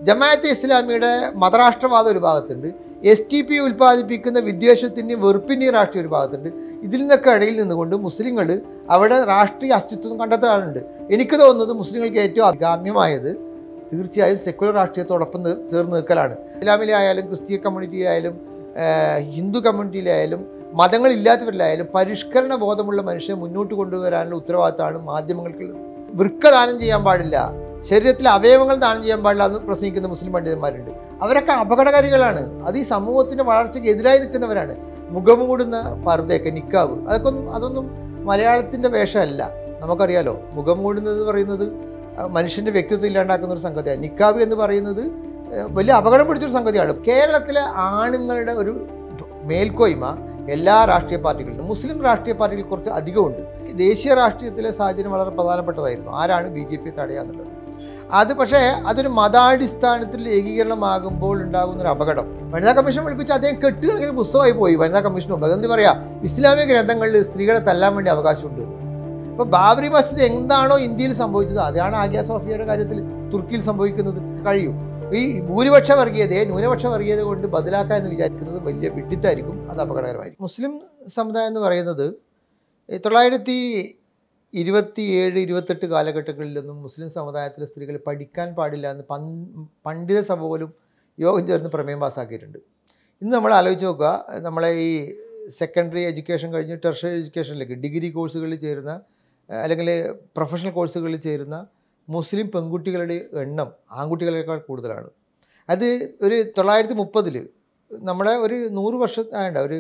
ജമാഅത്തെ ഇസ്ലാമിയുടെ മതരാഷ്ട്രവാദം ഒരു ഭാഗത്തുണ്ട്, STP ഉൽപ്പാദിപ്പിക്കുന്ന വിദ്വേഷത്തിൻ്റെയും വെറുപ്പിൻ്റെയും രാഷ്ട്രീയ ഒരു ഭാഗത്തുണ്ട്. ഇതിൽ നിന്നൊക്കെ ഇടയിൽ നിന്നുകൊണ്ട് മുസ്ലിങ്ങൾ അവിടെ രാഷ്ട്രീയ അസ്തിത്വം കണ്ടെത്താറുണ്ട്. എനിക്ക് തോന്നുന്നത് മുസ്ലിങ്ങൾക്ക് ഏറ്റവും അഭികാമ്യമായത് തീർച്ചയായും സെക്കുലർ രാഷ്ട്രീയത്തോടൊപ്പം ചേർന്ന് നിൽക്കലാണ്. ഇസ്ലാമിലായാലും ക്രിസ്തീയ കമ്മ്യൂണിറ്റിയിലായാലും ഹിന്ദു കമ്മ്യൂണിറ്റിയിലായാലും മതങ്ങളില്ലാത്തവരിലായാലും പരിഷ്കരണ ബോധമുള്ള മനുഷ്യനെ മുന്നോട്ട് കൊണ്ടുവരാനുള്ള ഉത്തരവാദിത്തമാണ് മാധ്യമങ്ങൾക്കുള്ളത്. വൃക്ക ദാനം ചെയ്യാൻ പാടില്ല, ശരീരത്തിലെ അവയവങ്ങൾ ദാനം ചെയ്യാൻ പാടില്ല എന്ന് പ്രസംഗിക്കുന്ന മുസ്ലിം പണ്ഡിതന്മാരുണ്ട്. അവരൊക്കെ അപകടകാരികളാണ്. അത് ഈ സമൂഹത്തിൻ്റെ വളർച്ചയ്ക്ക് എതിരായി നിൽക്കുന്നവരാണ്. മുഖംമൂടുന്ന പർദ്ദയൊക്കെ, നിക്കാവ്, അതൊന്നും മലയാളത്തിൻ്റെ വേഷമല്ല. നമുക്കറിയാലോ, മുഖം മൂടുന്നത് പറയുന്നത് മനുഷ്യൻ്റെ വ്യക്തിത്വം ഇല്ലാണ്ടാക്കുന്ന ഒരു സംഗതിയാണ്. നിക്കാവ് എന്ന് പറയുന്നത് വലിയ അപകടം പിടിച്ചൊരു സംഗതിയാണ്. കേരളത്തിലെ ആണുങ്ങളുടെ ഒരു മേൽക്കോയ്മ എല്ലാ രാഷ്ട്രീയ പാർട്ടികളിലും, മുസ്ലിം രാഷ്ട്രീയ പാർട്ടികളിൽ കുറച്ച് അധികമുണ്ട്. ദേശീയ രാഷ്ട്രീയത്തിലെ സാഹചര്യം വളരെ പ്രധാനപ്പെട്ടതായിരുന്നു. ആരാണ് BJP തടയാന്നുള്ളത്. അത് പക്ഷേ അതൊരു മതാടിസ്ഥാനത്തിൽ ഏകീകരണമാകുമ്പോൾ ഉണ്ടാകുന്നൊരു അപകടം. വനിതാ കമ്മീഷൻ വിളിപ്പിച്ച് അദ്ദേഹം കെട്ടുകണക്കിന് പുസ്തകമായി പോയി. വനിതാ കമ്മീഷൻ മുമ്പ് എന്നിട്ട് പറയാം ഇസ്ലാമിക ഗ്രന്ഥങ്ങളിൽ സ്ത്രീകളെ തല്ലാൻ വേണ്ടി അവകാശമുണ്ട്. ഇപ്പോൾ ബാബറി മസ്ജിദ് എന്താണോ ഇന്ത്യയിൽ സംഭവിച്ചത് അതാണ് ആഗ്യ സോഫിയയുടെ കാര്യത്തിൽ തുർക്കിയിൽ സംഭവിക്കുന്നത്. കഴിയും ഈ ഭൂരിപക്ഷ വർഗീയതയെ ന്യൂനപക്ഷ വർഗീയത കൊണ്ട് ബദലാക്കുക എന്ന് വിചാരിക്കുന്നത് വലിയ വിഡ്ഢിത്തമായിരിക്കും. അത് അപകടകരമായിരിക്കും. മുസ്ലിം സമുദായം എന്ന് പറയുന്നത് 1927-28 കാലഘട്ടങ്ങളിലൊന്നും മുസ്ലിം സമുദായത്തിലെ സ്ത്രീകൾ പഠിക്കാൻ പാടില്ല എന്ന് പണ്ഡിത സഭ പോലും യോഗം ചേർന്ന് പ്രമേയം പാസ്സാക്കിയിട്ടുണ്ട്. ഇന്ന് നമ്മൾ ആലോചിച്ച് നോക്കുക, നമ്മളെ ഈ സെക്കൻഡറി എഡ്യൂക്കേഷൻ കഴിഞ്ഞ് ടെർഷ്യറി എഡ്യൂക്കേഷനിലേക്ക് ഡിഗ്രി കോഴ്സുകളിൽ ചേരുന്ന അല്ലെങ്കിൽ പ്രൊഫഷണൽ കോഴ്സുകളിൽ ചേരുന്ന മുസ്ലിം പെൺകുട്ടികളുടെ എണ്ണം ആൺകുട്ടികളേക്കാൾ കൂടുതലാണ്. അത് ഒരു 1930 നമ്മളെ ഒരു 100 വർഷം ആയണ്ട, ഒരു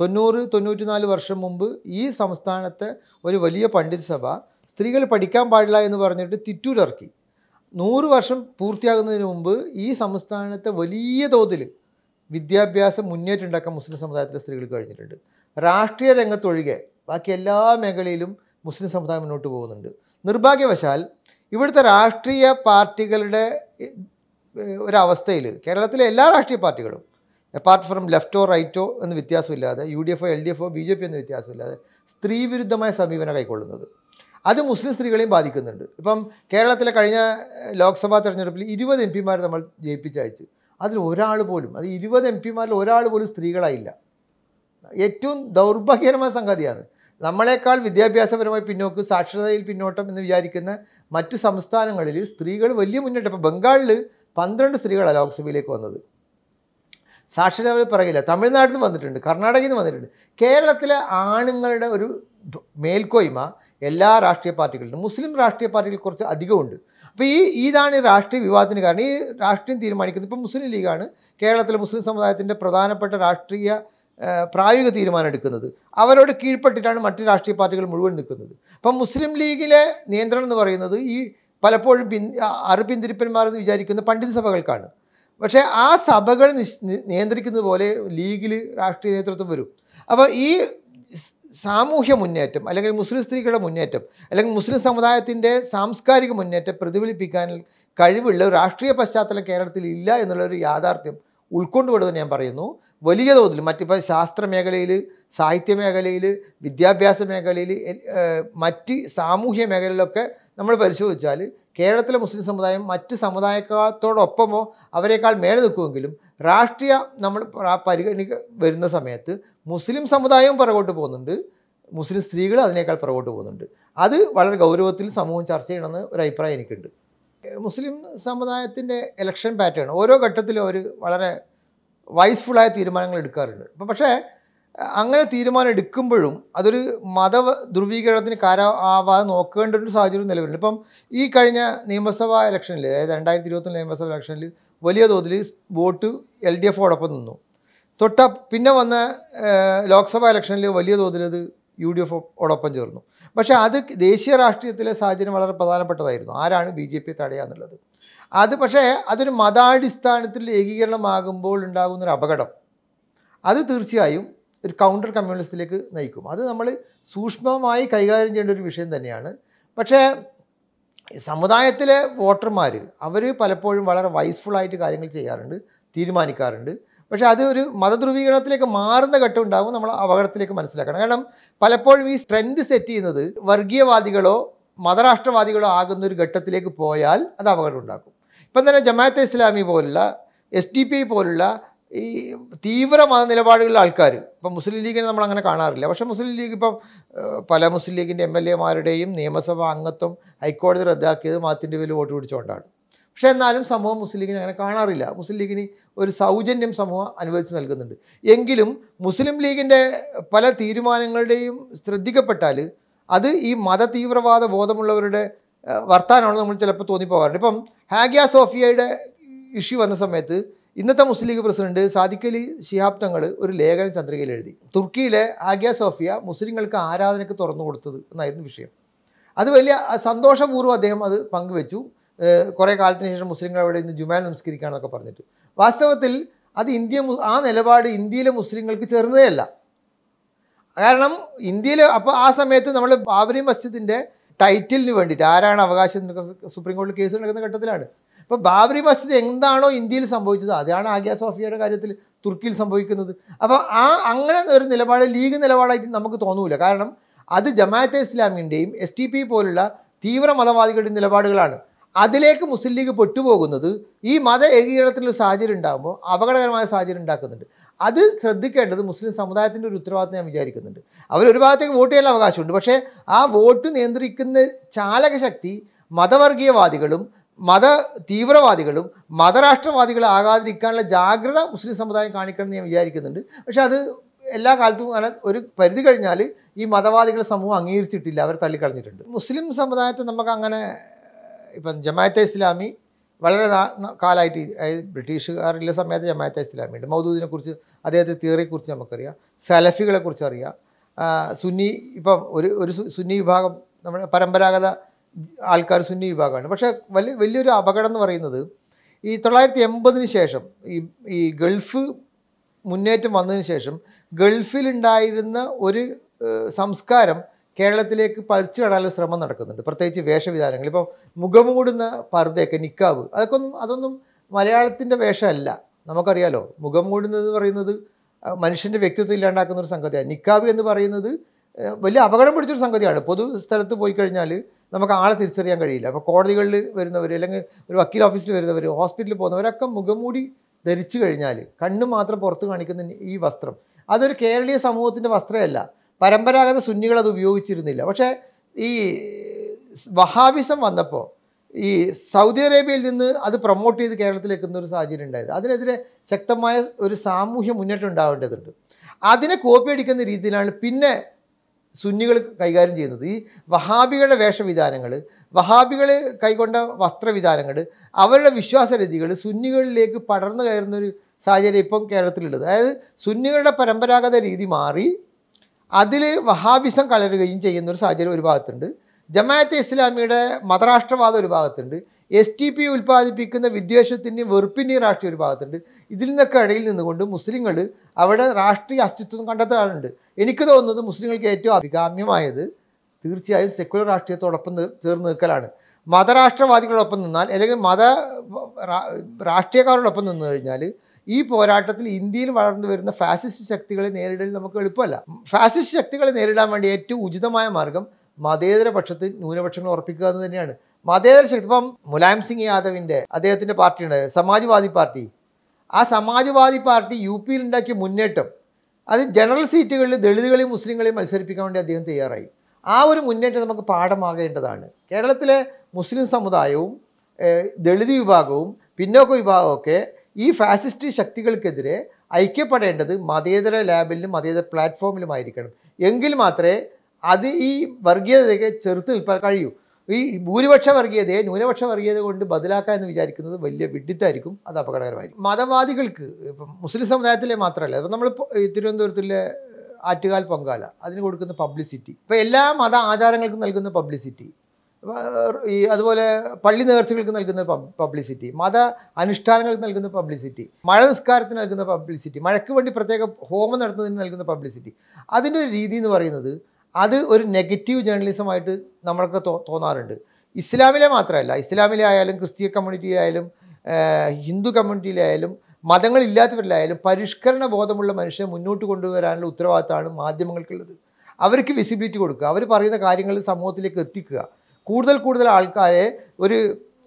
90-94 വർഷം മുമ്പ് ഈ സംസ്ഥാനത്തെ ഒരു വലിയ പണ്ഡിത സഭ സ്ത്രീകൾ പഠിക്കാൻ പാടില്ല എന്ന് പറഞ്ഞിട്ട് തിറ്റൂരിറക്കി. 100 വർഷം പൂർത്തിയാകുന്നതിന് മുമ്പ് ഈ സംസ്ഥാനത്തെ വലിയ തോതിൽ വിദ്യാഭ്യാസം മുന്നേറ്റം ഉണ്ടാക്കാൻ മുസ്ലിം സമുദായത്തിലെ സ്ത്രീകൾക്ക് കഴിഞ്ഞിട്ടുണ്ട്. രാഷ്ട്രീയ രംഗത്തൊഴികെ ബാക്കി എല്ലാ മേഖലയിലും മുസ്ലിം സമുദായം മുന്നോട്ട് പോകുന്നുണ്ട്. നിർഭാഗ്യവശാൽ ഇവിടുത്തെ രാഷ്ട്രീയ പാർട്ടികളുടെ ഒരവസ്ഥയിൽ കേരളത്തിലെ എല്ലാ രാഷ്ട്രീയ പാർട്ടികളും അപ്പാർട്ട് ഫ്രം ലെഫ്റ്റോ റൈറ്റോ എന്ന് വ്യത്യാസമില്ലാതെ UDF, LDF, BJP എന്ന് വ്യത്യാസമില്ലാതെ സ്ത്രീവിരുദ്ധമായ സമീപനം കൈക്കൊള്ളുന്നത് അത് മുസ്ലിം സ്ത്രീകളെയും ബാധിക്കുന്നുണ്ട്. ഇപ്പം കേരളത്തിലെ കഴിഞ്ഞ ലോക്സഭാ തെരഞ്ഞെടുപ്പിൽ 20 MP നമ്മൾ ജയിപ്പിച്ചയച്ച് അതിൽ ഒരാൾ പോലും, അത് 20 MP ഒരാൾ പോലും സ്ത്രീകളായില്ല. ഏറ്റവും ദൗർഭാഗ്യകരമായ സംഗതിയാണ്. നമ്മളെക്കാൾ വിദ്യാഭ്യാസപരമായി പിന്നോക്ക്, സാക്ഷരതയിൽ പിന്നോട്ടം എന്ന് വിചാരിക്കുന്ന മറ്റ് സംസ്ഥാനങ്ങളിൽ സ്ത്രീകൾ വലിയ മുന്നേറ്റം. ഇപ്പോൾ ബംഗാളിൽ 12 സ്ത്രീകളാണ് ലോക്സഭയിലേക്ക് വന്നത്. സാക്ഷരത പറയില്ല. തമിഴ്നാട്ടിൽ നിന്ന് വന്നിട്ടുണ്ട്, കർണാടകയിൽ നിന്ന് വന്നിട്ടുണ്ട്. കേരളത്തിലെ ആണുങ്ങളുടെ ഒരു മേൽക്കോയ്മ എല്ലാ രാഷ്ട്രീയ പാർട്ടികളിലും, മുസ്ലിം രാഷ്ട്രീയ പാർട്ടികളിൽ കുറച്ച് അധികമുണ്ട്. അപ്പോൾ ഇതാണ് രാഷ്ട്രീയ വിവാദത്തിന് കാരണം. ഈ രാഷ്ട്രീയം തീരുമാനിക്കുന്നത് ഇപ്പം മുസ്ലിം ലീഗാണ് കേരളത്തിലെ മുസ്ലിം സമുദായത്തിൻ്റെ പ്രധാനപ്പെട്ട രാഷ്ട്രീയ പ്രായോഗിക തീരുമാനം എടുക്കുന്നത്. അവരോട് കീഴ്പ്പെട്ടിട്ടാണ് മറ്റ് രാഷ്ട്രീയ പാർട്ടികൾ മുഴുവൻ നിൽക്കുന്നത്. അപ്പം മുസ്ലിം ലീഗിലെ നിയന്ത്രണം എന്ന് പറയുന്നത് ഈ പലപ്പോഴും പിന്തിരിപ്പന്മാരെന്ന് വിചാരിക്കുന്ന പണ്ഡിത സഭകൾക്കാണ്. പക്ഷേ ആ സഭകൾ നിയന്ത്രിക്കുന്നത് പോലെ ലീഗിൽ രാഷ്ട്രീയ നേതൃത്വം വരും. അപ്പോൾ ഈ സാമൂഹ്യ മുന്നേറ്റം അല്ലെങ്കിൽ മുസ്ലിം സ്ത്രീകളുടെ മുന്നേറ്റം അല്ലെങ്കിൽ മുസ്ലിം സമുദായത്തിൻ്റെ സാംസ്കാരിക മുന്നേറ്റം പ്രതിഫലിപ്പിക്കാൻ കഴിവുള്ള ഒരു രാഷ്ട്രീയ പശ്ചാത്തലം കേരളത്തിൽ ഇല്ല എന്നുള്ളൊരു യാഥാർത്ഥ്യം ഉൾക്കൊണ്ടുകൊണ്ടു ഞാൻ പറയുന്നു. വലിയ തോതിൽ മറ്റിപ്പോൾ ശാസ്ത്ര മേഖലയിൽ, സാഹിത്യ മേഖലയിൽ, വിദ്യാഭ്യാസ മേഖലയിൽ, മറ്റ് സാമൂഹ്യ മേഖലയിലൊക്കെ നമ്മൾ പരിശോധിച്ചാൽ കേരളത്തിലെ മുസ്ലിം സമുദായം മറ്റ് സമുദായത്തോടൊപ്പമോ അവരെക്കാൾ മേലെ നിൽക്കുമെങ്കിലും രാഷ്ട്രീയ നമ്മൾ പരിഗണിക്ക വരുന്ന സമയത്ത് മുസ്ലിം സമുദായവും പുറകോട്ട് പോകുന്നുണ്ട്, മുസ്ലിം സ്ത്രീകൾ അതിനേക്കാൾ പുറകോട്ട് പോകുന്നുണ്ട്. അത് വളരെ ഗൗരവത്തിൽ സമൂഹം ചർച്ച ചെയ്യണമെന്ന് ഒരു അഭിപ്രായം എനിക്കുണ്ട്. മുസ്ലിം സമുദായത്തിൻ്റെ ഇലക്ഷൻ പാറ്റേൺ ഓരോ ഘട്ടത്തിലും അവർ വളരെ വൈസ്ഫുള്ളായ തീരുമാനങ്ങൾ എടുക്കാറുണ്ട്. പക്ഷേ അങ്ങനെ തീരുമാനം എടുക്കുമ്പോഴും അതൊരു മത ധ്രുവീകരണത്തിന് കാരണമാവാതെ നോക്കേണ്ട ഒരു സാഹചര്യം നിലവിലുണ്ട്. ഇപ്പം ഈ കഴിഞ്ഞ നിയമസഭാ ഇലക്ഷനിൽ, അതായത് 2021 നിയമസഭാ ഇലക്ഷനിൽ വലിയ തോതിൽ വോട്ട് LDFോടൊപ്പം നിന്നു. പിന്നെ വന്ന ലോക്സഭാ ഇലക്ഷനിൽ വലിയ തോതിൽ അത് UDFോടൊപ്പം ചേർന്നു. പക്ഷേ അത് ദേശീയ രാഷ്ട്രീയത്തിലെ സാഹചര്യം വളരെ പ്രധാനപ്പെട്ടതായിരുന്നു. ആരാണ് BJP തടയാന്നുള്ളത്. അത് പക്ഷേ അതൊരു മതാടിസ്ഥാനത്തിൽ ഏകീകരണമാകുമ്പോൾ ഉണ്ടാകുന്നൊരു അപകടം അത് തീർച്ചയായും ഒരു കൗണ്ടർ കമ്മ്യൂണിസ്റ്റിലേക്ക് നയിക്കും. അത് നമ്മൾ സൂക്ഷ്മമായി കൈകാര്യം ചെയ്യേണ്ട ഒരു വിഷയം തന്നെയാണ്. പക്ഷേ സമുദായത്തിലെ വോട്ടർമാർ അവർ പലപ്പോഴും വളരെ വൈസ്ഫുള്ളായിട്ട് കാര്യങ്ങൾ ചെയ്യാറുണ്ട്, തീരുമാനിക്കാറുണ്ട്. പക്ഷേ അത് ഒരു മതധ്രുവീകരണത്തിലേക്ക് മാറുന്ന ഘട്ടം ഉണ്ടാകും. നമ്മൾ അപകടത്തിലേക്ക് മനസ്സിലാക്കണം. കാരണം പലപ്പോഴും ഈ ട്രെൻഡ് സെറ്റ് ചെയ്യുന്നത് വർഗീയവാദികളോ മതരാഷ്ട്രവാദികളോ ആകുന്ന ഒരു ഘട്ടത്തിലേക്ക് പോയാൽ അത് അപകടം ഉണ്ടാക്കും. ഇപ്പം തന്നെ ജമാഅത്തെ ഇസ്ലാമി പോലുള്ള SDP പോലുള്ള ഈ തീവ്ര മത നിലപാടുകളുള്ള ആൾക്കാർ, ഇപ്പം മുസ്ലിം ലീഗിനെ നമ്മൾ അങ്ങനെ കാണാറില്ല. പക്ഷേ മുസ്ലിം ലീഗ് ഇപ്പം പല മുസ്ലിം ലീഗിൻ്റെ MLA മാരുടെയും നിയമസഭാ അംഗത്വം ഹൈക്കോടതി റദ്ദാക്കിയത് മതത്തിൻ്റെ പേരിൽ വോട്ട് പിടിച്ചുകൊണ്ടാണ്. പക്ഷേ എന്നാലും സമൂഹം മുസ്ലിം ലീഗിനെ അങ്ങനെ കാണാറില്ല. മുസ്ലിം ലീഗിന് ഒരു സൗജന്യം സമൂഹം അനുവദിച്ച് നൽകുന്നുണ്ട്. എങ്കിലും മുസ്ലിം ലീഗിൻ്റെ പല തീരുമാനങ്ങളുടെയും ശ്രദ്ധിക്കപ്പെട്ടാൽ അത് ഈ മത തീവ്രവാദ ബോധമുള്ളവരുടെ വർത്താനമാണ് നമ്മൾ ചിലപ്പോൾ തോന്നിപ്പോകാറുണ്ട്. ഇപ്പം ഹാഗിയ സോഫിയയുടെ ഇഷ്യൂ വന്ന സമയത്ത് ഇന്നത്തെ മുസ്ലിം ലീഗ് പ്രസിഡന്റ് സാദിഖ് അലി ശിഹാബ് തങ്ങൾ ഒരു ലേഖനം ചന്ദ്രികയിൽ എഴുതി. തുർക്കിയിലെ ഹാഗിയ സോഫിയ മുസ്ലിങ്ങൾക്ക് ആരാധനയ്ക്ക് തുറന്നു കൊടുത്തത് എന്നായിരുന്നു വിഷയം. അത് വലിയ സന്തോഷപൂർവ്വം അദ്ദേഹം അത് പങ്കുവെച്ചു. കുറേ കാലത്തിന് ശേഷം മുസ്ലിങ്ങൾ അവിടെ ഇന്ന് ജുമാ നമസ്കരിക്കുകയാണെന്നൊക്കെ പറഞ്ഞിട്ട്. വാസ്തവത്തിൽ അത് ആ നിലപാട് ഇന്ത്യയിലെ മുസ്ലിങ്ങൾക്ക് ചേർന്നതേയല്ല. കാരണം ഇന്ത്യയിൽ അപ്പോൾ ആ സമയത്ത് നമ്മൾ ബാബറി മസ്ജിദിൻ്റെ ടൈറ്റിലിന് വേണ്ടിയിട്ട് ആരാണ് അവകാശം സുപ്രീം കോടതിയിൽ കേസ് നടക്കുന്ന ഘട്ടത്തിലാണ്. അപ്പോൾ ബാബറി മസ്ജിദ് എന്താണോ ഇന്ത്യയിൽ സംഭവിച്ചത് അതാണ് ഹാഗിയ സോഫിയയുടെ കാര്യത്തിൽ തുർക്കിയിൽ സംഭവിക്കുന്നത്. അപ്പോൾ അങ്ങനെ ഒരു നിലപാട് ലീഗ് നിലപാടായിട്ട് നമുക്ക് തോന്നൂല. കാരണം അത് ജമാഅത്തെ ഇസ്ലാമിൻ്റെയും SDP പോലുള്ള തീവ്ര മതവാദികളുടെ നിലപാടുകളാണ്. അതിലേക്ക് മുസ്ലിം ലീഗ് പെട്ടുപോകുന്നത് ഈ മത ഏകീകരണത്തിനൊരു സാഹചര്യം ഉണ്ടാകുമ്പോൾ അപകടകരമായ സാഹചര്യം ഉണ്ടാക്കുന്നുണ്ട്. അത് ശ്രദ്ധിക്കേണ്ടത് മുസ്ലിം സമുദായത്തിൻ്റെ ഒരു ഉത്തരവാദിത്തം ഞാൻ വിചാരിക്കുന്നുണ്ട്. അവരൊരു ഭാഗത്തേക്ക് വോട്ട് ചെയ്യാൻ അവകാശമുണ്ട്. പക്ഷേ ആ വോട്ട് നിയന്ത്രിക്കുന്ന ചാലകശക്തി മതവർഗീയവാദികളും മത തീവ്രവാദികളും മതരാഷ്ട്രവാദികളും ആകാതിരിക്കാനുള്ള ജാഗ്രത മുസ്ലിം സമുദായം കാണിക്കണമെന്ന് ഞാൻ വിചാരിക്കുന്നുണ്ട്. പക്ഷേ അത് എല്ലാ കാലത്തും അങ്ങനെ ഒരു പരിധി കഴിഞ്ഞാൽ ഈ മതവാദികളെ സമൂഹം അംഗീകരിച്ചിട്ടില്ല, അവർ തള്ളിക്കളഞ്ഞിട്ടുണ്ട്. മുസ്ലിം സമുദായത്തെ നമുക്ക് അങ്ങനെ ഇപ്പം ജമാഅത്തെ ഇസ്ലാമി വളരെ കാലമായിട്ട്, ബ്രിട്ടീഷുകാരുടെ സമയത്ത് ജമാഅത്തെ ഇസ്ലാമി ഉണ്ട്. മൗദൂദിനെക്കുറിച്ച് അദ്ദേഹത്തെ തിയറിയെക്കുറിച്ച് നമുക്കറിയാം, സലഫികളെക്കുറിച്ച് അറിയാം. സുന്നി ഇപ്പം ഒരു സുന്നി വിഭാഗം നമ്മുടെ പരമ്പരാഗത ആൾക്കാർ സുന്നി വിഭാഗമാണ്. പക്ഷേ വലിയൊരു അപകടം എന്ന് പറയുന്നത് ഈ 1980 ശേഷം ഈ ഗൾഫ് മുന്നേറ്റം വന്നതിന് ശേഷം ഗൾഫിലുണ്ടായിരുന്ന ഒരു സംസ്കാരം കേരളത്തിലേക്ക് പറിച്ചു വിടാനുള്ള ശ്രമം നടക്കുന്നുണ്ട്. പ്രത്യേകിച്ച് വേഷവിധാനങ്ങൾ. ഇപ്പോൾ മുഖംമൂടുന്ന പർദ്ദയൊക്കെ, നിക്കാബ്, അതൊന്നും മലയാളത്തിൻ്റെ വേഷമല്ല. നമുക്കറിയാലോ, മുഖം മൂടുന്നത് പറയുന്നത് മനുഷ്യൻ്റെ വ്യക്തിത്വം ഇല്ലാണ്ടാക്കുന്ന ഒരു സംഗതിയാണ്. നിക്കാബ് എന്ന് പറയുന്നത് വലിയ അപകടം പിടിച്ചൊരു സംഗതിയാണ്. പൊതു സ്ഥലത്ത് പോയി കഴിഞ്ഞാൽ നമുക്ക് ആളെ തിരിച്ചറിയാൻ കഴിയില്ല. അപ്പോൾ കോടതികളിൽ വരുന്നവർ, അല്ലെങ്കിൽ ഒരു വക്കീൽ ഓഫീസിൽ വരുന്നവർ, ഹോസ്പിറ്റലിൽ പോകുന്നവരൊക്കെ മുഖംമൂടി ധരിച്ചു കഴിഞ്ഞാൽ കണ്ണ് മാത്രം പുറത്ത് കാണിക്കുന്ന ഈ വസ്ത്രം അതൊരു കേരളീയ സമൂഹത്തിൻ്റെ വസ്ത്രമല്ല. പരമ്പരാഗത സുന്നികൾ അത് ഉപയോഗിച്ചിരുന്നില്ല. പക്ഷേ ഈ വഹാബിസം വന്നപ്പോൾ ഈ സൗദി അറേബ്യയിൽ നിന്ന് അത് പ്രൊമോട്ട് ചെയ്ത് കേരളത്തിലേക്ക് എത്തുന്ന ഒരു സാഹചര്യം ഉണ്ടായത്. അതിനെതിരെ ശക്തമായ ഒരു സാമൂഹ്യ മുന്നേറ്റം ഉണ്ടാവേണ്ടതുണ്ട്. അതിനെ കോപ്പി അടിക്കുന്ന രീതിയിലാണ് പിന്നെ സുന്നികൾ കൈകാര്യം ചെയ്യുന്നത്. ഈ വഹാബികളുടെ വേഷവിധാനങ്ങൾ, വഹാബികൾ കൈക്കൊണ്ട വസ്ത്രവിധാനങ്ങൾ, അവരുടെ വിശ്വാസരീതികൾ സുന്നികളിലേക്ക് പടർന്നു കയറുന്നൊരു സാഹചര്യം ഇപ്പം കേരളത്തിലുള്ളത്. അതായത് സുന്നികളുടെ പരമ്പരാഗത രീതി മാറി അതിൽ വഹാബിസം കലരുകയും ചെയ്യുന്നൊരു സാഹചര്യം ഒരു ഭാഗത്തുണ്ട്. ജമാഅത്തെ ഇസ്ലാമിയുടെ മതരാഷ്ട്രവാദം ഒരു ഭാഗത്തുണ്ട്. SDP ഉൽപ്പാദിപ്പിക്കുന്ന വിദ്വേഷത്തിൻ്റെയും വെറുപ്പിൻ്റെയും രാഷ്ട്രീയം ഒരു ഭാഗത്തുണ്ട്. ഇതിൽ നിന്നൊക്കെ ഇടയിൽ നിന്നുകൊണ്ട് മുസ്ലിങ്ങൾ അവിടെ രാഷ്ട്രീയ അസ്തിത്വം കണ്ടെത്താറുണ്ട്. എനിക്ക് തോന്നുന്നത് മുസ്ലിങ്ങൾക്ക് ഏറ്റവും അഭികാമ്യമായത് തീർച്ചയായും സെക്കുലർ രാഷ്ട്രീയത്തോടൊപ്പം ചേർന്ന് നിൽക്കലാണ്. മതരാഷ്ട്രവാദികളോടൊപ്പം നിന്നാൽ, അല്ലെങ്കിൽ രാഷ്ട്രീയക്കാരോടൊപ്പം നിന്ന് കഴിഞ്ഞാൽ ഈ പോരാട്ടത്തിൽ ഇന്ത്യയിൽ വളർന്നു വരുന്ന ഫാസിസ്റ്റ് ശക്തികളെ നേരിടൽ നമുക്ക് എളുപ്പമല്ല. ഫാസിസ്റ്റ് ശക്തികളെ നേരിടാൻ വേണ്ടി ഏറ്റവും ഉചിതമായ മാർഗം മതേതര പക്ഷത്ത് ന്യൂനപക്ഷങ്ങൾ ഉറപ്പിക്കുക എന്ന് തന്നെയാണ്. മതേതര ശക്തി, ഇപ്പം മുലായം സിംഗ് യാദവിൻ്റെ അദ്ദേഹത്തിൻ്റെ പാർട്ടിയുണ്ട്, സമാജ്വാദി പാർട്ടി. ആ സമാജ്വാദി പാർട്ടി UP ഉണ്ടാക്കിയ മുന്നേറ്റം, അത് ജനറൽ സീറ്റുകളിൽ ദളിതുകളെയും മുസ്ലിങ്ങളെയും മത്സരിപ്പിക്കാൻ വേണ്ടി അദ്ദേഹം തയ്യാറായി. ആ ഒരു മുന്നേറ്റം നമുക്ക് പാഠമാകേണ്ടതാണ്. കേരളത്തിലെ മുസ്ലിം സമുദായവും ദളിത് വിഭാഗവും പിന്നോക്ക വിഭാഗമൊക്കെ ഈ ഫാസിസ്റ്റ് ശക്തികൾക്കെതിരെ ഐക്യപ്പെടേണ്ടത് മതേതര ലാബിലും മതേതര പ്ലാറ്റ്ഫോമിലുമായിരിക്കണം. എങ്കിൽ മാത്രമേ അത് ഈ വർഗീയതയെ ചെറുത്ത് നിൽക്കാൻ കഴിയൂ. ഈ ഭൂരിപക്ഷ വർഗീയതയെ ന്യൂനപക്ഷ വർഗീയത കൊണ്ട് ബദലാക്കുക എന്ന് വിചാരിക്കുന്നത് വലിയ വിഡ്ഢിത്തമായിരിക്കും, അത് അപകടകരമായിരിക്കും. മതവാദികൾക്ക് ഇപ്പം മുസ്ലിം സമുദായത്തിലെ മാത്രമല്ല, ഇപ്പം നമ്മളിപ്പോൾ തിരുവനന്തപുരത്തിലെ ആറ്റുകാൽ പൊങ്കാല അതിന് കൊടുക്കുന്ന പബ്ലിസിറ്റി, ഇപ്പോൾ എല്ലാ മത ആചാരങ്ങൾക്കും നൽകുന്ന പബ്ലിസിറ്റി, അതുപോലെ പള്ളി നേർച്ചകൾക്ക് നൽകുന്ന പബ്ലിസിറ്റി, മത അനുഷ്ഠാനങ്ങൾക്ക് നൽകുന്ന പബ്ലിസിറ്റി, മഴ നിസ്കാരത്തിന് നൽകുന്ന പബ്ലിസിറ്റി, മഴയ്ക്ക് വേണ്ടി പ്രത്യേക ഹോമം നടത്തുന്നതിന് നൽകുന്ന പബ്ലിസിറ്റി, അതിൻ്റെ ഒരു രീതി എന്ന് പറയുന്നത് അത് ഒരു നെഗറ്റീവ് ജേർണലിസമായിട്ട് നമ്മൾക്ക് തോന്നാറുണ്ട്. ഇസ്ലാമിലെ മാത്രമല്ല, ഇസ്ലാമിലെ ആയാലും ക്രിസ്തീയ കമ്മ്യൂണിറ്റിയിലായാലും ഹിന്ദു കമ്മ്യൂണിറ്റിയിലായാലും മതങ്ങളില്ലാത്തവരിലായാലും പരിഷ്കരണ ബോധമുള്ള മനുഷ്യനെ മുന്നോട്ട് കൊണ്ടുവരാനുള്ള ഉത്തരവാദിത്തമാണ് മാധ്യമങ്ങൾക്കുള്ളത്. അവർക്ക് വിസിബിലിറ്റി കൊടുക്കുക, അവർ പറയുന്ന കാര്യങ്ങൾ സമൂഹത്തിലേക്ക് എത്തിക്കുക, കൂടുതൽ ആൾക്കാരെ ഒരു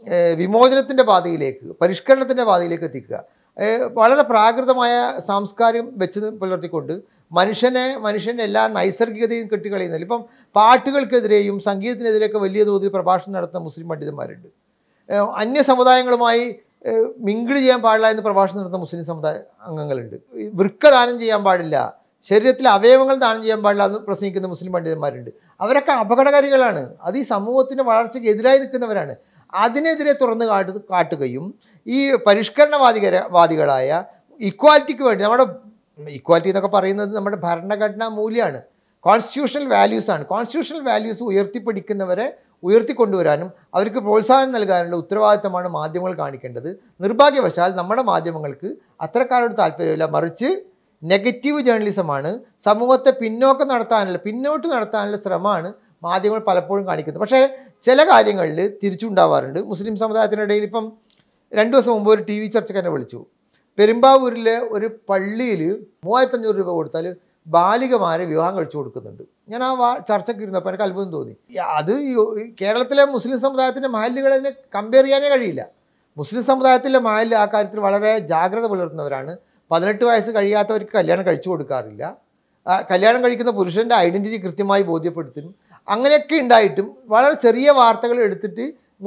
വിമോചനത്തിൻ്റെ പാതയിലേക്ക്, പരിഷ്കരണത്തിൻ്റെ പാതയിലേക്ക് എത്തിക്കുക. വളരെ പ്രാകൃതമായ സാംസ്കാരം വെച്ച് പുലർത്തിക്കൊണ്ട് മനുഷ്യൻ്റെ എല്ലാ നൈസർഗികതയും കെട്ടിക്കളയുന്നില്ല. ഇപ്പം പാട്ടുകൾക്കെതിരെയും സംഗീതത്തിനെതിരെയൊക്കെ വലിയ തോതിൽ പ്രഭാഷണം നടത്തുന്ന മുസ്ലിം പണ്ഡിതന്മാരുണ്ട്. അന്യ സമുദായങ്ങളുമായി മിങ്കിൾ ചെയ്യാൻ പാടില്ല എന്ന് പ്രഭാഷണം നടത്തുന്ന മുസ്ലിം സമുദായ അംഗങ്ങളുണ്ട്. വൃക്ക ദാനം ചെയ്യാൻ പാടില്ല, ശരീരത്തിലെ അവയവങ്ങൾ ദാനം ചെയ്യാൻ പാടില്ല എന്ന് പ്രസംഗിക്കുന്ന മുസ്ലിം പണ്ഡിതന്മാരുണ്ട്. അവരൊക്കെ അപകടകാരികളാണ്. അത് ഈ സമൂഹത്തിൻ്റെ വളർച്ചയ്ക്ക് എതിരായി നിൽക്കുന്നവരാണ്. അതിനെതിരെ തുറന്ന് കാട്ടുകയും ഈ പരിഷ്കരണവാദികളായ ഇക്വാലിറ്റിക്ക് വേണ്ടി, നമ്മുടെ ഇക്വാലിറ്റി എന്നൊക്കെ പറയുന്നത് നമ്മുടെ ഭരണഘടനാ മൂല്യമാണ്, കോൺസ്റ്റിറ്റ്യൂഷണൽ വാല്യൂസാണ്. കോൺസ്റ്റിറ്റ്യൂഷണൽ വാല്യൂസ് ഉയർത്തിപ്പിടിക്കുന്നവരെ ഉയർത്തിക്കൊണ്ടുവരാനും അവർക്ക് പ്രോത്സാഹനം നൽകാനുള്ള ഉത്തരവാദിത്തമാണ് മാധ്യമങ്ങൾ കാണിക്കേണ്ടത്. നിർഭാഗ്യവശാൽ നമ്മുടെ മാധ്യമങ്ങൾക്ക് അത്തരക്കാരോട് താല്പര്യമില്ല, മറിച്ച് നെഗറ്റീവ് ജേർണലിസമാണ്, സമൂഹത്തെ പിന്നോട്ട് നടത്താനുള്ള ശ്രമമാണ് മാധ്യമങ്ങൾ പലപ്പോഴും കാണിക്കുന്നത്. പക്ഷേ ചില കാര്യങ്ങളിൽ തിരിച്ചുണ്ടാവാറുണ്ട്. മുസ്ലിം സമുദായത്തിനിടയിൽ ഇപ്പം 2 ദിവസം മുമ്പ് ഒരു TV ചർച്ചയ്ക്ക് എന്നെ വിളിച്ചു. പെരുമ്പാവൂരിലെ ഒരു പള്ളിയിൽ 3500 രൂപ കൊടുത്താൽ ബാലികമാരെ വിവാഹം കഴിച്ചു കൊടുക്കുന്നുണ്ട്. ഞാൻ ആ ചർച്ചയ്ക്ക് ഇരുന്നപ്പോൾ എനിക്ക് അത്ഭുതം തോന്നി. അത് കേരളത്തിലെ മുസ്ലിം സമുദായത്തിൻ്റെ മഹല്ലുകളെ കമ്പയർ ചെയ്യാനേ കഴിയില്ല. മുസ്ലിം സമുദായത്തിലെ മഹല്ല് ആ കാര്യത്തിൽ വളരെ ജാഗ്രത പുലർത്തുന്നവരാണ്. 18 വയസ്സ് കഴിയാത്തവർക്ക് കല്യാണം കഴിച്ചു കൊടുക്കാറില്ല. കല്യാണം കഴിക്കുന്ന പുരുഷൻ്റെ ഐഡൻറ്റിറ്റി കൃത്യമായി ബോധ്യപ്പെടുത്തും. അങ്ങനെയൊക്കെ ഉണ്ടായിട്ടും വളരെ ചെറിയ വാർത്തകൾ എടുത്തിട്ട്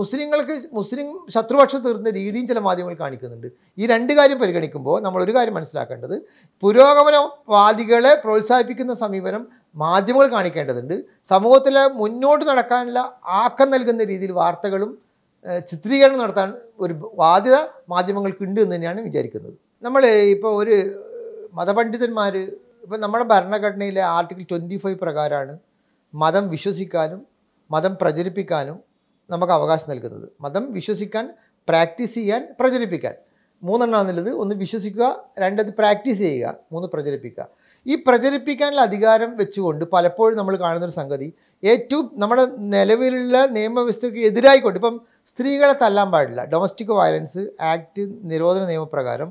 മുസ്ലിം ശത്രുപക്ഷം തീർന്ന രീതിയും ചില മാധ്യമങ്ങൾ കാണിക്കുന്നുണ്ട്. ഈ 2 കാര്യം പരിഗണിക്കുമ്പോൾ നമ്മളൊരു കാര്യം മനസ്സിലാക്കേണ്ടത്, പുരോഗമനവാദികളെ പ്രോത്സാഹിപ്പിക്കുന്ന സമീപനം മാധ്യമങ്ങൾ കാണിക്കേണ്ടതുണ്ട്. സമൂഹത്തിലെ മുന്നോട്ട് നടക്കാനുള്ള ആക്കം നൽകുന്ന രീതിയിൽ വാർത്തകളും ചിത്രീകരണം നടത്താൻ ഒരു ബാധ്യത മാധ്യമങ്ങൾക്കുണ്ട് എന്ന് തന്നെയാണ് വിചാരിക്കുന്നത്. നമ്മൾ ഇപ്പോൾ ഒരു മതപണ്ഡിതന്മാർ, ഇപ്പം നമ്മുടെ ഭരണഘടനയിലെ ആർട്ടിക്കിൾ 25 പ്രകാരമാണ് മതം വിശ്വസിക്കാനും മതം പ്രചരിപ്പിക്കാനും നമുക്ക് അവകാശം നൽകുന്നത്. മതം വിശ്വസിക്കാൻ, പ്രാക്ടീസ് ചെയ്യാൻ, പ്രചരിപ്പിക്കാൻ. 3 എണ്ണമാണുള്ളത്. 1 വിശ്വസിക്കുക, 2 അത് പ്രാക്ടീസ് ചെയ്യുക, 3 പ്രചരിപ്പിക്കുക. ഈ പ്രചരിപ്പിക്കാനുള്ള അധികാരം വെച്ചുകൊണ്ട് പലപ്പോഴും നമ്മൾ കാണുന്നൊരു സംഗതി, ഏറ്റവും നമ്മുടെ നിലവിലുള്ള നിയമവ്യവസ്ഥയ്ക്ക് എതിരായിക്കൊണ്ട്, ഇപ്പം സ്ത്രീകളെ തല്ലാൻ പാടില്ല, ഡൊമസ്റ്റിക് വയലൻസ് ആക്ട് നിരോധന നിയമപ്രകാരം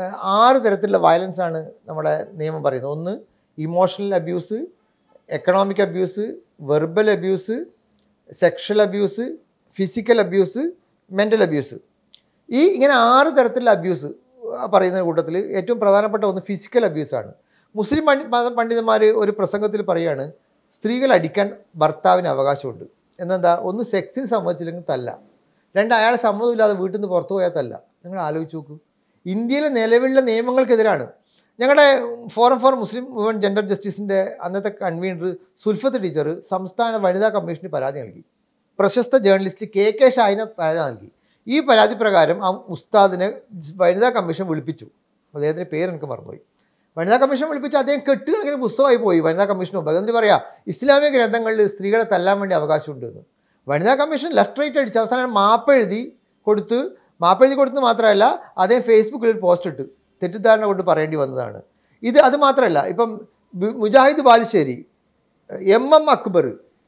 6 തരത്തിലുള്ള വയലൻസാണ് നമ്മുടെ നിയമം പറയുന്നത്. 1 emotional abuse, economic abuse, verbal abuse, sexual abuse, physical abuse, mental abuse. ഇങ്ങനെ 6 തരത്തിലുള്ള അബ്യൂസ് പറയുന്ന കൂട്ടത്തിൽ ഏറ്റവും പ്രധാനപ്പെട്ട ഒന്ന് ഫിസിക്കൽ അബ്യൂസാണ്. മുസ്ലിം പണ്ഡിതന്മാർ ഒരു പ്രസംഗത്തിൽ പറയുകയാണ്, സ്ത്രീകൾ അടിക്കാൻ ഭർത്താവിന് അവകാശമുണ്ട്. എന്നെന്താ? 1 സെക്സിന് സമ്മതിച്ചില്ലെങ്കിൽ തല്ല, 2 അയാൾ സമ്മതമില്ലാതെ വീട്ടിൽ നിന്ന് പുറത്തു പോയാൽ തല്ല. നിങ്ങൾ ആലോചിച്ച് നോക്കൂ. ഇന്ത്യയിലെ നിലവിലുള്ള നിയമങ്ങൾക്കെതിരാണ്. ഞങ്ങളുടെ forum for Muslim women gender ജസ്റ്റിസിൻ്റെ അന്നത്തെ കൺവീനർ സുൽഫത്ത് ടീച്ചർ സംസ്ഥാന വനിതാ കമ്മീഷന് പരാതി നൽകി. പ്രശസ്ത ജേർണലിസ്റ്റ് KK ഷാഹിന് പരാതി നൽകി. ഈ പരാതി പ്രകാരം ആ ഉസ്താദിനെ വനിതാ കമ്മീഷൻ വിളിപ്പിച്ചു. അദ്ദേഹത്തിൻ്റെ പേര് എനിക്ക് മറന്നുപോയി. വനിതാ കമ്മീഷൻ വിളിപ്പിച്ച് അദ്ദേഹം കെട്ടുകണക്കിന് പുസ്തകമായി പോയി വനിതാ കമ്മീഷൻ മുമ്പ്. എന്നിട്ട് പറയാം, ഇസ്ലാമിക ഗ്രന്ഥങ്ങളിൽ സ്ത്രീകളെ തല്ലാൻ വേണ്ടി അവകാശമുണ്ട് എന്ന്. വനിതാ കമ്മീഷൻ ലെഫ്റ്റ് റൈറ്റ് അടിച്ച് അവസാനം മാപ്പെഴുതി കൊടുത്ത് മാത്രമല്ല, അദ്ദേഹം ഫേസ്ബുക്കിൽ ഒരു പോസ്റ്റ് ഇട്ട് തെറ്റിദ്ധാരണ കൊണ്ട് പറയേണ്ടി വന്നതാണ്. അത് മാത്രമല്ല, ഇപ്പം മുജാഹിദ് ബാലുശ്ശേരി, MM അക്ബർ,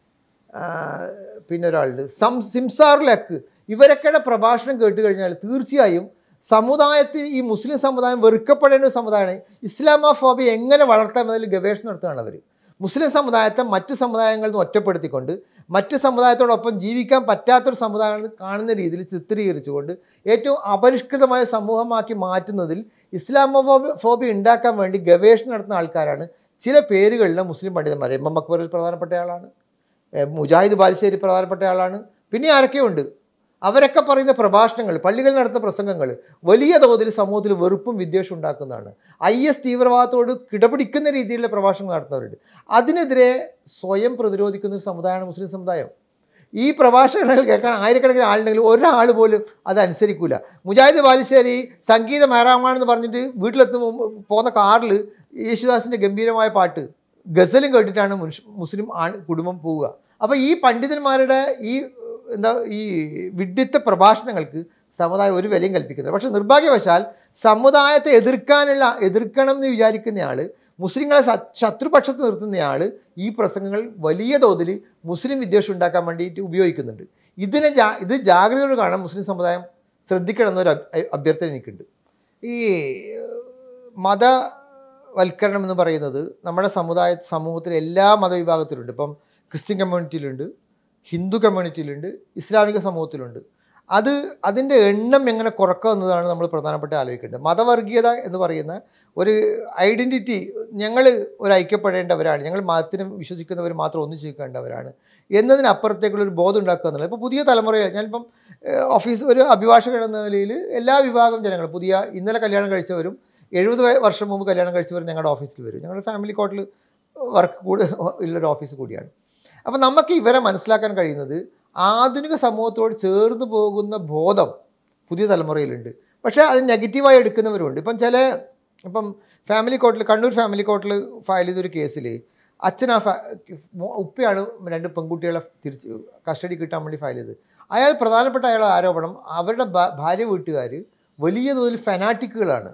പിന്നെ ഒരാളുണ്ട് സിംസാറുലക്ക്, ഇവരൊക്കെയുടെ പ്രഭാഷണം കേട്ട് കഴിഞ്ഞാൽ തീർച്ചയായും സമുദായത്തിൽ ഈ മുസ്ലിം സമുദായം വെറുക്കപ്പെടേണ്ട ഒരു സമുദായമാണ്. ഇസ്ലാമോഫോബിയ എങ്ങനെ വളർത്താമെന്നതിൽ ഗവേഷണം നടത്തുകയാണ് അവർ. മുസ്ലിം സമുദായത്തെ മറ്റ് സമുദായങ്ങളിൽ നിന്ന് ഒറ്റപ്പെടുത്തിക്കൊണ്ട് മറ്റ് സമുദായത്തോടൊപ്പം ജീവിക്കാൻ പറ്റാത്തൊരു സമുദായം കാണുന്ന രീതിയിൽ ചിത്രീകരിച്ചുകൊണ്ട് ഏറ്റവും അപരിഷ്കൃതമായ സമൂഹമാക്കി മാറ്റുന്നതിൽ ഇസ്ലാമോഫോബിയ ഉണ്ടാക്കാൻ വേണ്ടി ഗവേഷണം നടത്തുന്ന ആൾക്കാരാണ് ചില പേരുകളിലെ മുസ്ലിം പണ്ഡിതന്മാർ. MM അക്ബർ പ്രധാനപ്പെട്ട ആളാണ്, മുജാഹിദ് ബാലുശ്ശേരി പ്രധാനപ്പെട്ട ആളാണ്, പിന്നെ ആരൊക്കെയുണ്ട്. അവരൊക്കെ പറയുന്ന പ്രഭാഷണങ്ങൾ, പള്ളികളിൽ നടത്തുന്ന പ്രസംഗങ്ങൾ വലിയ തോതിൽ സമൂഹത്തിൽ വെറുപ്പും വിദ്വേഷവും ഉണ്ടാക്കുന്നതാണ്. IS തീവ്രവാദത്തോട് കിടപിടിക്കുന്ന രീതിയിലുള്ള പ്രഭാഷണങ്ങൾ നടത്തുന്നവരുണ്ട്. അതിനെതിരെ സ്വയം പ്രതിരോധിക്കുന്ന ഒരു സമുദായമാണ് മുസ്ലിം സമുദായം. ഈ പ്രഭാഷണങ്ങൾ കേൾക്കാൻ ആയിരക്കണക്കിന് ആളുണ്ടെങ്കിലും ഒരാൾ പോലും അതനുസരിക്കില്ല. മുജാഹിദ് ബാലുശ്ശേരി സംഗീതം ഹറാമാണെന്ന് പറഞ്ഞിട്ട് വീട്ടിലെത്തുമ്പോൾ പോകുന്ന കാറിൽ യേശുദാസിൻ്റെ ഗംഭീരമായ പാട്ട് ഗസലും കേട്ടിട്ടാണ് മുസ്ലിം കുടുംബം പോവുക. അപ്പോൾ ഈ പണ്ഡിതന്മാരുടെ ഈ വിഡ്ഢിത്ത പ്രഭാഷണങ്ങൾക്ക് സമുദായം ഒരു വിലയും കൽപ്പിക്കുന്നത്. പക്ഷേ നിർഭാഗ്യവശാൽ സമുദായത്തെ എതിർക്കണം എന്ന് വിചാരിക്കുന്നയാൾ, മുസ്ലിങ്ങളെ ശത്രുപക്ഷത്ത് നിർത്തുന്നയാൾ ഈ പ്രസംഗങ്ങൾ വലിയ തോതിൽ മുസ്ലിം വിദ്വേഷം ഉണ്ടാക്കാൻ വേണ്ടിയിട്ട് ഉപയോഗിക്കുന്നുണ്ട്. ഇത് ജാഗ്രതയോട് കാണാൻ മുസ്ലിം സമുദായം ശ്രദ്ധിക്കണം എന്നൊരു അഭ്യർത്ഥന എനിക്കുണ്ട്. ഈ മതവൽക്കരണം എന്ന് പറയുന്നത് നമ്മുടെ സമൂഹത്തിലെ എല്ലാ മതവിഭാഗത്തിലുണ്ട്. ഇപ്പം ക്രിസ്ത്യൻ കമ്മ്യൂണിറ്റിയിലുണ്ട്, ഹിന്ദു കമ്മ്യൂണിറ്റിയിലുണ്ട്, ഇസ്ലാമിക സമൂഹത്തിലുണ്ട്. അതിൻ്റെ എണ്ണം എങ്ങനെ കുറക്കുക എന്നതാണ് നമ്മൾ പ്രധാനപ്പെട്ട ആലോചിക്കേണ്ടത്. മതവർഗീയത എന്ന് പറയുന്ന ഒരു ഐഡൻറ്റിറ്റി, ഞങ്ങൾ ഒരു ഐക്യപ്പെടേണ്ടവരാണ്, ഞങ്ങൾ മതത്തിനും വിശ്വസിക്കുന്നവർ മാത്രം ഒന്നിച്ച് നിൽക്കേണ്ടവരാണ് എന്നതിനപ്പുറത്തേക്കുള്ളൊരു ബോധം ഉണ്ടാക്കുക എന്നുള്ളത്. ഇപ്പോൾ പുതിയ തലമുറയിൽ ഞാനിപ്പം ഒരു അഭിഭാഷകൻ എന്ന നിലയിൽ എല്ലാ വിഭാഗം ജനങ്ങൾ, ഇന്നലെ കല്യാണം കഴിച്ചവരും 70 വർഷം മുമ്പ് കല്യാണം കഴിച്ചവരും ഞങ്ങളുടെ ഓഫീസിൽ വരും. ഞങ്ങളുടെ ഫാമിലി കോർട്ടിൽ വർക്ക് ഉള്ളൊരു ഓഫീസ് കൂടിയാണ്. അപ്പോൾ നമുക്ക് ഇവരെ മനസ്സിലാക്കാൻ കഴിയുന്നത് ആധുനിക സമൂഹത്തോട് ചേർന്ന് പോകുന്ന ബോധം പുതിയ തലമുറയിലുണ്ട്. പക്ഷേ അത് നെഗറ്റീവായി എടുക്കുന്നവരുണ്ട്. ഇപ്പം ഫാമിലി കോർട്ടിൽ, കണ്ണൂർ ഫാമിലി കോർട്ടിൽ ഫയൽ ചെയ്തൊരു കേസിൽ ഉപ്പയാണ് 2 പെൺകുട്ടികളെ കസ്റ്റഡി കിട്ടാൻ വേണ്ടി ഫയൽ ചെയ്തത്. പ്രധാനപ്പെട്ട അയാളുടെ ആരോപണം അവരുടെ ഭാര്യ വീട്ടുകാർ വലിയ തോതിൽ ഫനാറ്റിക്കുകളാണ്.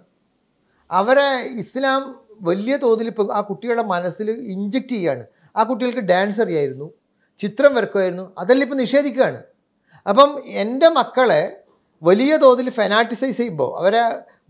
അവരെ ഇസ്ലാം വലിയ തോതിൽ ആ കുട്ടിയുടെ മനസ്സിൽ ഇഞ്ചക്റ്റ് ചെയ്യുകയാണ്. ആ കുട്ടികൾക്ക് ഡാൻസ് അറിയായിരുന്നു, ചിത്രം വരക്കുമായിരുന്നു, അതെല്ലാം ഇപ്പം നിഷേധിക്കുകയാണ്. അപ്പം എൻ്റെ മക്കളെ വലിയ തോതിൽ ഫെനാറ്റിസൈസ് ചെയ്യുമ്പോൾ അവരെ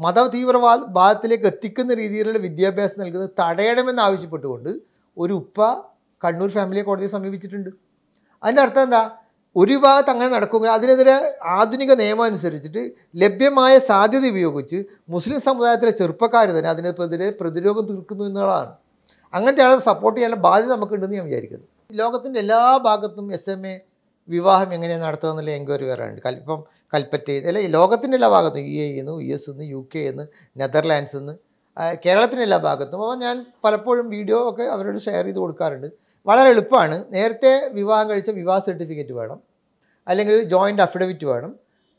മതതീവ്രവാദത്തിലേക്ക് എത്തിക്കുന്ന രീതിയിലുള്ള വിദ്യാഭ്യാസം നൽകുന്നത് തടയണമെന്ന് ആവശ്യപ്പെട്ടുകൊണ്ട് ഒരു ഉപ്പ കണ്ണൂർ ഫാമിലി കോടതിയെ സമീപിച്ചിട്ടുണ്ട്. അതിൻ്റെ അർത്ഥം എന്താ? ഒരു ഭാഗത്ത് അങ്ങനെ നടക്കുമെങ്കിൽ അതിനെതിരെ ആധുനിക നിയമം അനുസരിച്ചിട്ട് ലഭ്യമായ സാധ്യത ഉപയോഗിച്ച് മുസ്ലിം സമുദായത്തിലെ ചെറുപ്പക്കാർ തന്നെ അതിനെതിരെ പ്രതിരോധം തീർക്കുന്നു എന്നുള്ളതാണ്. അങ്ങനത്തെ ആളെ സപ്പോർട്ട് ചെയ്യാനുള്ള ബാധ്യത നമുക്കുണ്ടെന്ന് ഞാൻ വിചാരിക്കുന്നു. ലോകത്തിൻ്റെ എല്ലാ ഭാഗത്തും SMA വിവാഹം എങ്ങനെയാണ് നടത്തുക എന്നുള്ള എൻക്വയറി വരാറുണ്ട്. ഇപ്പം കൽപ്പറ്റയിൽ അല്ലെ ലോകത്തിൻ്റെ എല്ലാ ഭാഗത്തും UAE നിന്ന്, US നിന്ന്, UK നിന്ന്, നെതർലാൻഡ്സ് നിന്ന്, കേരളത്തിൻ്റെ എല്ലാ ഭാഗത്തും. അപ്പോൾ ഞാൻ പലപ്പോഴും വീഡിയോ ഒക്കെ അവരോട് ഷെയർ ചെയ്ത് കൊടുക്കാറുണ്ട്. വളരെ എളുപ്പമാണ്. നേരത്തെ വിവാഹം കഴിച്ച വിവാഹ സർട്ടിഫിക്കറ്റ് വേണം, അല്ലെങ്കിൽ ജോയിൻ്റ് അഫിഡവിറ്റ് വേണം,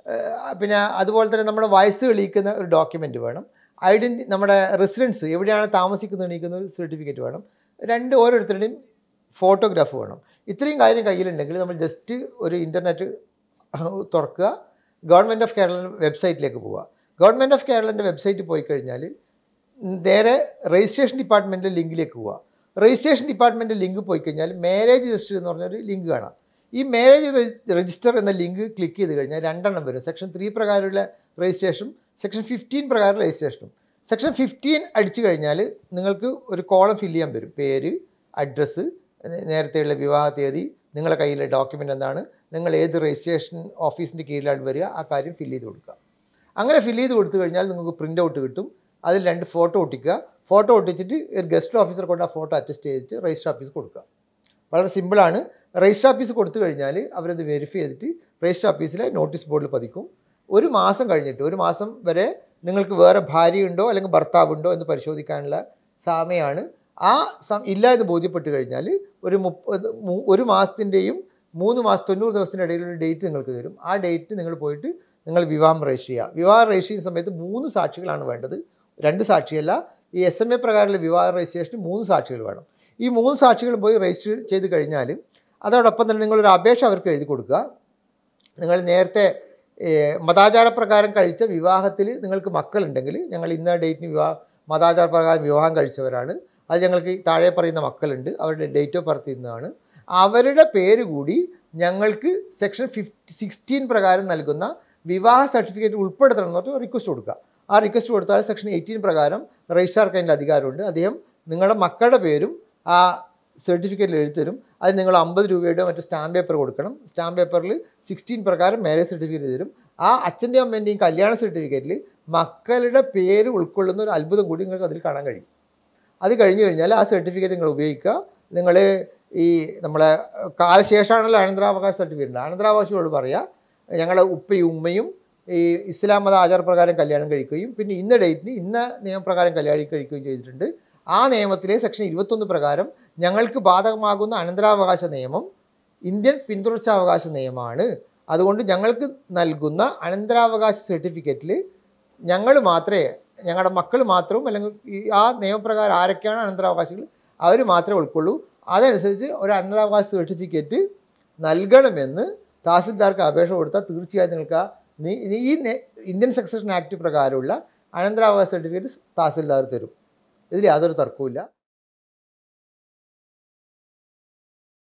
പിന്നെ അതുപോലെ തന്നെ നമ്മുടെ വയസ്സ് തെളിയിക്കുന്ന ഒരു ഡോക്യുമെൻറ്റ് വേണം, നമ്മുടെ റെസിഡൻസ് എവിടെയാണ് താമസിക്കുന്നത് തെളിയിക്കുന്ന ഒരു സർട്ടിഫിക്കറ്റ് വേണം, ഓരോരുത്തരുടെയും ഫോട്ടോഗ്രാഫ് വേണം. ഇത്രയും കാര്യം കയ്യിലുണ്ടെങ്കിൽ നമ്മൾ ജസ്റ്റ് ഒരു ഇൻ്റർനെറ്റ് തുറക്കുക, ഗവൺമെൻറ് ഓഫ് കേരള വെബ്സൈറ്റിലേക്ക് പോവുക. ഗവൺമെൻറ് ഓഫ് കേരളൻ്റെ വെബ്സൈറ്റിൽ പോയി കഴിഞ്ഞാൽ നേരെ രജിസ്ട്രേഷൻ ഡിപ്പാർട്ട്മെൻറ്റിൻ്റെ ലിങ്കിലേക്ക് പോവുക. രജിസ്ട്രേഷൻ ഡിപ്പാർട്ട്മെൻറ്റ് ലിങ്ക് പോയി കഴിഞ്ഞാൽ മാരേജ് രജിസ്റ്റർ എന്ന് പറഞ്ഞൊരു ലിങ്ക് കാണാം. ഈ മാരേജ് രജിസ്റ്റർ എന്ന ലിങ്ക് ക്ലിക്ക് ചെയ്ത് കഴിഞ്ഞാൽ 2 എണ്ണം വരും. സെക്ഷൻ 3 പ്രകാരമുള്ള രജിസ്ട്രേഷനും സെക്ഷൻ 15 പ്രകാരം രജിസ്ട്രേഷനും. സെക്ഷൻ 15 അടിച്ചു കഴിഞ്ഞാൽ നിങ്ങൾക്ക് ഒരു കോളം ഫില്ല് ചെയ്യാൻ വരും. പേര്, അഡ്രസ്സ്, നേരത്തെയുള്ള വിവാഹ തീയതി, നിങ്ങളുടെ കയ്യിലെ ഡോക്യുമെൻ്റ് എന്താണ്, നിങ്ങൾ ഏത് രജിസ്ട്രേഷൻ ഓഫീസിൻ്റെ കീഴിലാണ് വരിക, ആ കാര്യം ഫില്ല് ചെയ്ത് കൊടുക്കുക. അങ്ങനെ ഫില്ല് ചെയ്ത് കൊടുത്തു കഴിഞ്ഞാൽ നിങ്ങൾക്ക് പ്രിൻ്റ് ഔട്ട് കിട്ടും. അതിൽ 2 ഫോട്ടോ ഒട്ടിക്കുക. ഫോട്ടോ ഒട്ടിച്ചിട്ട് ഒരു ഗസ്റ്റ് ഓഫീസർ കൊണ്ട് ആ ഫോട്ടോ അറ്റസ്റ്റ് ചെയ്തിട്ട് രജിസ്റ്റർ ഓഫീസ് കൊടുക്കുക. വളരെ സിമ്പിളാണ്. രജിസ്റ്റർ ഓഫീസ് കൊടുത്തു കഴിഞ്ഞാൽ അവരത് വെരിഫൈ ചെയ്തിട്ട് രജിസ്റ്റർ ഓഫീസിലെ നോട്ടീസ് ബോർഡിൽ പതിക്കും. 1 മാസം കഴിഞ്ഞിട്ട്, 1 മാസം വരെ നിങ്ങൾക്ക് വേറെ ഭാര്യയുണ്ടോ അല്ലെങ്കിൽ ഭർത്താവുണ്ടോ എന്ന് പരിശോധിക്കാനുള്ള സമയമാണ്. ഇല്ല എന്ന് ബോധ്യപ്പെട്ട് കഴിഞ്ഞാൽ ഒരു മാസത്തിൻ്റെയും 3 മാസം 90 ദിവസത്തിൻ്റെ ഇടയിലൊരു ഡേറ്റ് നിങ്ങൾക്ക് തരും. ആ ഡേറ്റ് നിങ്ങൾ പോയിട്ട് നിങ്ങൾ വിവാഹം രജിസ്റ്റർ ചെയ്യുക. വിവാഹം രജിസ്റ്റർ ചെയ്യുന്ന സമയത്ത് 3 സാക്ഷികളാണ് വേണ്ടത്, 2 സാക്ഷിയല്ല. ഈ SMA പ്രകാരമുള്ള വിവാഹ രജിസ്ട്രേഷന് 3 സാക്ഷികൾ വേണം. ഈ 3 സാക്ഷികളും പോയി രജിസ്റ്റർ ചെയ്ത് കഴിഞ്ഞാൽ അതോടൊപ്പം തന്നെ നിങ്ങളൊരു അപേക്ഷ അവർക്ക് എഴുതി കൊടുക്കുക. നിങ്ങൾ നേരത്തെ മതാചാരപ്രകാരം കഴിച്ച വിവാഹത്തിൽ നിങ്ങൾക്ക് മക്കളുണ്ടെങ്കിൽ, ഞങ്ങൾ ഇന്ന ഡേറ്റിന് മതാചാരപ്രകാരം വിവാഹം കഴിച്ചവരാണ്, അത് ഞങ്ങൾക്ക് താഴെ പറയുന്ന മക്കളുണ്ട്, അവരുടെ ഡേറ്റ് ഓഫ് ബർത്ത് ഇന്നതാണ്, അവരുടെ പേര് കൂടി ഞങ്ങൾക്ക് സെക്ഷൻ 16 പ്രകാരം നൽകുന്ന വിവാഹ സർട്ടിഫിക്കറ്റ് ഉൾപ്പെടുത്തണം എന്ന് പറഞ്ഞിട്ട് റിക്വസ്റ്റ് കൊടുക്കുക. ആ റിക്വസ്റ്റ് കൊടുത്താൽ സെക്ഷൻ 18 പ്രകാരം രജിസ്ട്രാർക്ക് അതിൻ്റെ അധികാരമുണ്ട്. അദ്ദേഹം നിങ്ങളുടെ മക്കളുടെ പേരും ആ സർട്ടിഫിക്കറ്റിൽ എഴുതരും. അത് നിങ്ങൾ 50 രൂപയുടെ മറ്റു സ്റ്റാമ്പ് പേപ്പർ കൊടുക്കണം. സ്റ്റാമ്പ് പേപ്പറിൽ 16 പ്രകാരം മാരേജ് സർട്ടിഫിക്കറ്റ് തരും. ആ അച്ഛൻ്റെയും അമ്മേൻ്റെയും കല്യാണ സർട്ടിഫിക്കറ്റിൽ മക്കളുടെ പേര് ഉൾക്കൊള്ളുന്ന ഒരു അത്ഭുതം കൂടി നിങ്ങൾക്ക് അതിൽ കാണാൻ കഴിയും. അത് കഴിഞ്ഞ് കഴിഞ്ഞാൽ ആ സർട്ടിഫിക്കറ്റ് നിങ്ങൾ ഉപയോഗിക്കുക. നിങ്ങൾ നമ്മളെ കാലശേഷമാണല്ലോ അനന്തരാവകാശ സർട്ടിഫിക്കറ്റ് ഉണ്ട്. അനന്തരാവകാശികളോട് പറയുക, ഞങ്ങളെ ഉപ്പയും ഉമ്മയും ഇസ്ലാം മത ആചാരപ്രകാരം കല്യാണം കഴിക്കുകയും പിന്നെ ഇന്ന ഡേറ്റിന് ഇന്ന നിയമപ്രകാരം കല്യാണം കഴിക്കുകയും ചെയ്തിട്ടുണ്ട്. ആ നിയമത്തിലെ സെക്ഷൻ 21 പ്രകാരം ഞങ്ങൾക്ക് ബാധകമാകുന്ന അനന്തരാവകാശ നിയമം ഇന്ത്യൻ പിന്തുടർച്ചാവകാശ നിയമമാണ്. അതുകൊണ്ട് ഞങ്ങൾക്ക് നൽകുന്ന അനന്തരാവകാശ സർട്ടിഫിക്കറ്റിൽ ഞങ്ങൾ മാത്രമേ, ഞങ്ങളുടെ മക്കൾ മാത്രവും അല്ലെങ്കിൽ ആ നിയമപ്രകാരം ആരൊക്കെയാണ് അനന്തരാവകാശികൾ അവർ മാത്രമേ ഉൾക്കൊള്ളൂ. അതനുസരിച്ച് ഒരു അനന്തരാവകാശ സർട്ടിഫിക്കറ്റ് നൽകണമെന്ന് തഹസിൽദാർക്ക് അപേക്ഷ കൊടുത്താൽ തീർച്ചയായും നിങ്ങൾക്ക് ഈ ഇന്ത്യൻ സക്സഷൻ ആക്ട് പ്രകാരമുള്ള അനന്തരാവകാശ സർട്ടിഫിക്കറ്റ് തഹസിൽദാർ തരും. ഇതിൽ യാതൊരു തർക്കവുമില്ല.